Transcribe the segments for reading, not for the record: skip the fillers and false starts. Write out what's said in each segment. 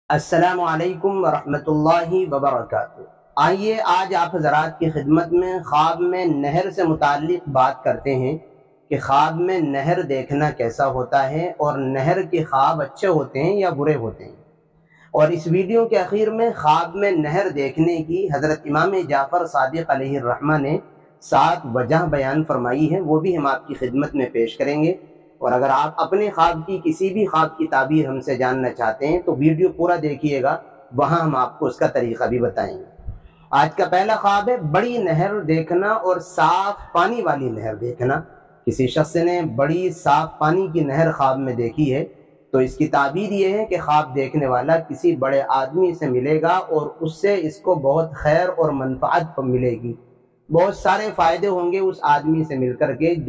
السلام علیکم ورحمۃ اللہ وبرکاتہ۔ آئیے آج آپ حضرات کی خدمت میں خواب میں نہر سے متعلق بات کرتے ہیں کہ خواب میں نہر دیکھنا کیسا ہوتا ہے اور نہر کے خواب اچھے ہوتے ہیں یا برے ہوتے ہیں۔ اور اس ویڈیو کے اخیر میں خواب میں نہر دیکھنے کی حضرت امام جعفر صادق علیہ الرحمہ نے 7 وجہ بیان فرمائی ہے، وہ بھی ہم آپ کی خدمت میں پیش کریں گے۔ اور اگر آپ اپنے خواب کی کسی بھی خواب کی تعبیر ہم سے جاننا چاہتے ہیں تو ویڈیو پورا دیکھیے گا، وہاں ہم آپ کو اس کا طریقہ بھی بتائیں گے۔ آج کا پہلا خواب ہے بڑی نہر دیکھنا اور صاف پانی والی نہر دیکھنا۔ کسی شخص نے بڑی صاف پانی کی نہر خواب میں دیکھی ہے تو اس کی تعبیر یہ ہے کہ خواب دیکھنے والا کسی بڑے آدمی سے ملے گا اور اس سے اس کو بہت خیر اور منفعت ملے گی، بہت سارے فائدے ہوں گے اس آدمی سے مل کر کے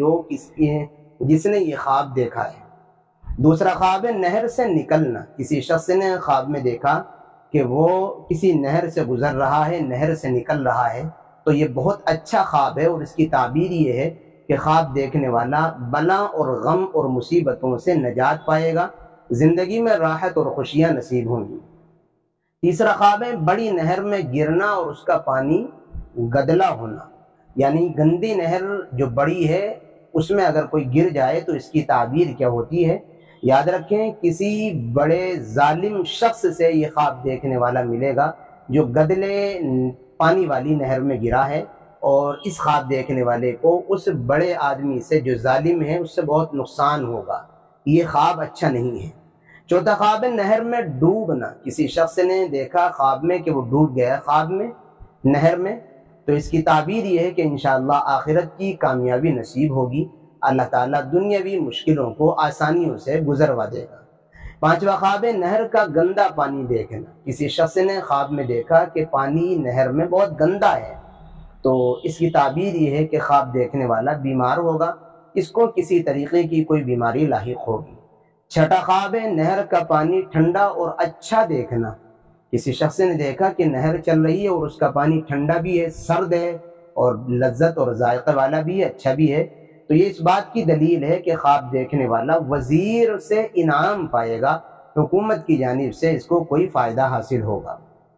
جس نے یہ خواب دیکھا ہے۔ دوسرا خواب ہے نہر سے نکلنا۔ کسی شخص نے خواب میں دیکھا کہ وہ کسی نہر سے گزر رہا ہے، نہر سے نکل رہا ہے، تو یہ بہت اچھا خواب ہے اور اس کی تعبیر یہ ہے کہ خواب دیکھنے والا بلا اور غم اور مصیبتوں سے نجات پائے گا، زندگی میں راحت اور خوشیاں نصیب ہوں گی۔ تیسرا خواب ہے بڑی نہر میں گرنا اور اس کا پانی گدلا ہونا، یعنی گندی نہر جو بڑی ہے اس میں اگر کوئی گر جائے تو اس کی تعبیر کیا ہوتی ہے۔ یاد رکھیں کسی بڑے ظالم شخص سے یہ خواب دیکھنے والا ملے گا جو گدلے پانی والی نہر میں گرا ہے، اور اس خواب دیکھنے والے کو اس بڑے آدمی سے جو ظالم ہے اس سے بہت نقصان ہوگا، یہ خواب اچھا نہیں ہے۔ چوتھا خواب ہے نہر میں ڈوبنا۔ کسی شخص نے دیکھا خواب میں کہ وہ ڈوب گیا خواب میں نہر میں، تو اس کی تعبیر یہ ہے کہ انشاءاللہ آخرت کی کامیابی نصیب ہوگی، اللہ تعالیٰ دنیاوی مشکلوں کو آسانیوں سے گزروا دے گا۔ پانچواں خواب ہے نہر کا گندا پانی دیکھنا۔ کسی شخص نے خواب میں دیکھا کہ پانی نہر میں بہت گندا ہے، تو اس کی تعبیر یہ ہے کہ خواب دیکھنے والا بیمار ہوگا، اس کو کسی طریقے کی کوئی بیماری لاحق ہوگی۔ چھٹا خواب ہے نہر کا پانی ٹھنڈا اور اچھا دیکھنا۔ کسی شخص نے دیکھا کہ نہر چل رہی ہے اور اس کا پانی ٹھنڈا بھی ہے، سرد ہے اور لذت اور ذائقہ والا بھی ہے، اچھا بھی ہے، تو یہ اس بات کی دلیل ہے کہ خواب دیکھنے والا وزیر سے انعام پائے گا، حکومت کی جانب سے اس کو کوئی فائدہ حاصل ہوگا۔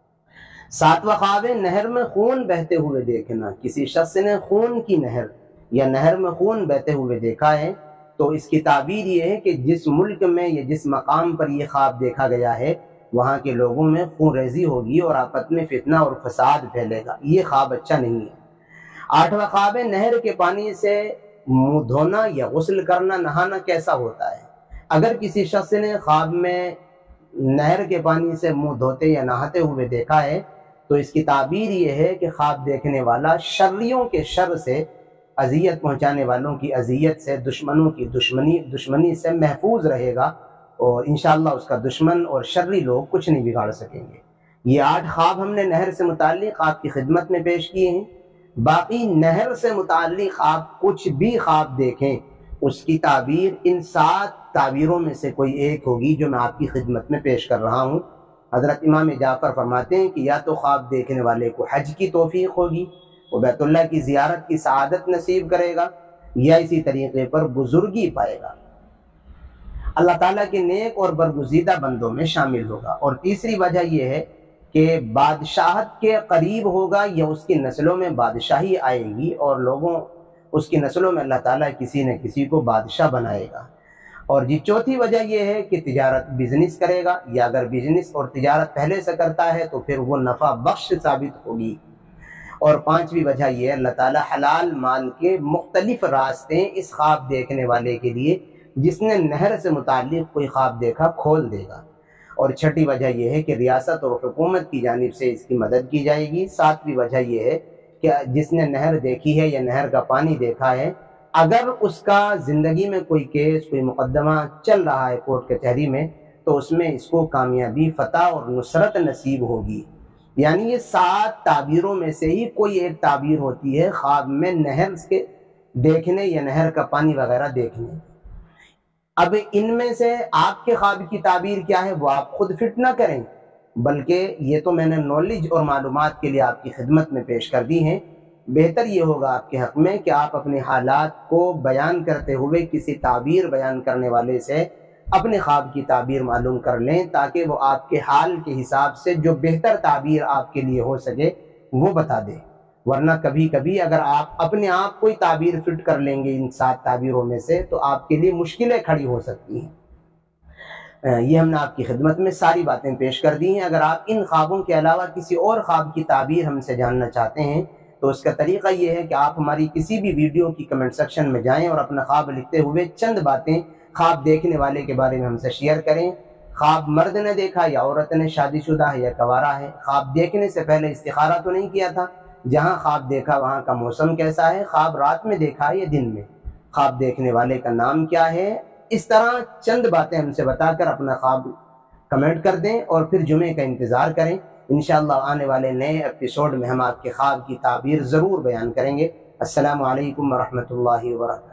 ساتواں خواب ہے نہر میں خون بہتے ہوئے دیکھنا۔ کسی شخص نے خون کی نہر یا نہر میں خون بہتے ہوئے دیکھا ہے تو اس کی تعبیر یہ ہے کہ جس ملک میں یا جس مقام پر یہ خواب دیکھا گیا ہے وہاں کے لوگوں میں خون ریزی ہوگی اور آپس میں فتنہ اور فساد پھیلے گا، یہ خواب اچھا نہیں ہے۔ آٹھواں خواب ہے نہر کے پانی سے منہ دھونا یا غسل کرنا، نہانا کیسا ہوتا ہے۔ اگر کسی شخص نے خواب میں نہر کے پانی سے منہ دھوتے یا نہاتے ہوئے دیکھا ہے تو اس کی تعبیر یہ ہے کہ خواب دیکھنے والا شریوں کے شر سے، اذیت پہنچانے والوں کی اذیت سے، دشمنوں کی دشمنی سے محفوظ رہے گا، اور انشاءاللہ اس کا دشمن اور شری لوگ کچھ نہیں بگاڑ سکیں گے۔ یہ 8 خواب ہم نے نہر سے متعلق آپ کی خدمت میں پیش کیے ہیں۔ باقی نہر سے متعلق آپ کچھ بھی خواب دیکھیں اس کی تعبیر ان 7 تعبیروں میں سے کوئی ایک ہوگی جو میں آپ کی خدمت میں پیش کر رہا ہوں۔ حضرت امام جعفر فرماتے ہیں کہ یا تو خواب دیکھنے والے کو حج کی توفیق ہوگی، وہ بیت اللہ کی زیارت کی سعادت نصیب کرے گا، یا اسی طریقے پر بزرگی پائے گا، اللہ تعالیٰ کے نیک اور برگزیدہ بندوں میں شامل ہوگا۔ اور تیسری وجہ یہ ہے کہ بادشاہت کے قریب ہوگا یا اس کی نسلوں میں بادشاہی آئے گی اور اس کی نسلوں میں اللہ تعالیٰ کسی نہ کسی کو بادشاہ بنائے گا۔ اور چوتھی وجہ یہ ہے کہ تجارت بزنس کرے گا، یا اگر بزنس اور تجارت پہلے سے کرتا ہے تو پھر وہ نفع بخش ثابت ہوگی۔ اور 5ویں وجہ یہ ہے اللہ تعالیٰ حلال مال کے مختلف راستے اس خواب دیکھنے والے کے لیے جس نے نہر سے متعلق کوئی خواب دیکھا کھول دے گا۔ اور 6ٹھی وجہ یہ ہے کہ ریاست اور حکومت کی جانب سے اس کی مدد کی جائے گی۔ 7ویں وجہ یہ ہے کہ جس نے نہر دیکھی ہے یا نہر کا پانی دیکھا ہے، اگر اس کا زندگی میں کوئی کیس، کوئی مقدمہ چل رہا ہے کورٹ کچہری میں، تو اس میں اس کو کامیابی، فتح اور نصرت نصیب ہوگی۔ یعنی یہ 7 تعبیروں میں سے ہی کوئی ایک تعبیر ہوتی ہے خواب میں نہر کے دیکھنے یا نہر کا پانی وغیرہ دیکھنے۔ اب ان میں سے آپ کے خواب کی تعبیر کیا ہے وہ آپ خود فٹ نہ کریں، بلکہ یہ تو میں نے نالج اور معلومات کے لیے آپ کی خدمت میں پیش کر دی ہیں۔ بہتر یہ ہوگا آپ کے حق میں کہ آپ اپنے حالات کو بیان کرتے ہوئے کسی تعبیر بیان کرنے والے سے اپنے خواب کی تعبیر معلوم کر لیں تاکہ وہ آپ کے حال کے حساب سے جو بہتر تعبیر آپ کے لیے ہو سکے وہ بتا دے. ورنہ کبھی کبھی اگر آپ اپنے آپ کوئی تعبیر فٹ کر لیں گے ان 7 تعبیروں میں سے تو آپ کے لیے مشکلیں کھڑی ہو سکتی ہیں. یہ ہم نے آپ کی خدمت میں ساری باتیں پیش کر دی ہیں. اگر آپ ان خوابوں کے علاوہ کسی اور خواب کی تعبیر ہم سے جاننا چاہتے ہیں تو اس کا طریقہ یہ ہے کہ آپ ہماری کسی بھی ویڈیو کی کمنٹ سیکشن میں جائیں اور اپنا خواب لکھتے ہوئے چند باتیں خواب دیکھنے والے کے بارے میں ہم سے شیئر کریں. خواب مرد نے دیکھا یا عورت نے، شادی شدہ ہے یا کنوارا ہے، خواب دیکھنے سے پہلے استخارہ تو نہیں کیا تھا، جہاں خواب دیکھا وہاں کا موسم کیسا ہے، خواب رات میں دیکھا ہے یا دن میں، خواب دیکھنے والے کا نام کیا ہے. اس طرح چند باتیں ہم سے بتا کر اپنا خواب کمنٹ کر دیں اور پھر جمعے کا انتظار کریں. انشاءاللہ آنے والے نئے ایپیسوڈ میں ہم آپ کے خواب کی تعبیر ضرور بیان کریں گے. السلام علیکم ورحمۃ اللہ وبرکاتہ.